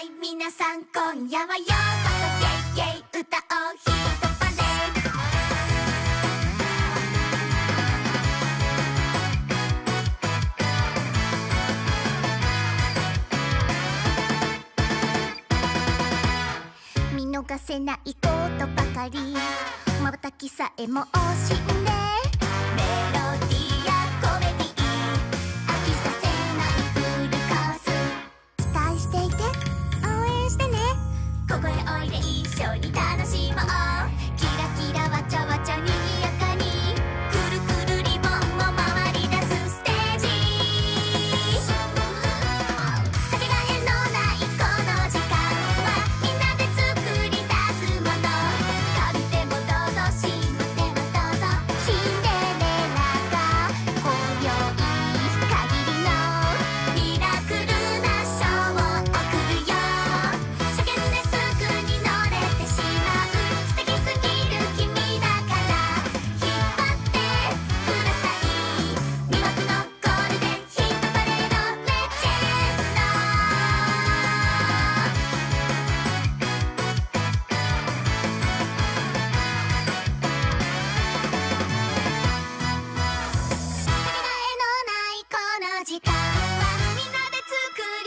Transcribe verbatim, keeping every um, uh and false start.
はい皆さん今夜はようこそイェイイェイ歌おうひとパレ見逃せないことばかり瞬きさえも惜しんでメロディーやコメディー飽きさせないフルコース期待していて応援してねここへおいで一緒に楽しもうキラキラわちゃわちゃにぎやかにくるくるリボンも回り出すステージかけがえのないこの時間はみんなで作り出すもの借りてもどうぞしまってもどうぞシンデレラが今宵限りのミラクルなショーを送るよ叫んですぐに乗れてしまう素敵すぎる君だから引っ張ってください魅惑のゴールデンヒットパレードレジェンドかけがえのないこの時間はみんなで作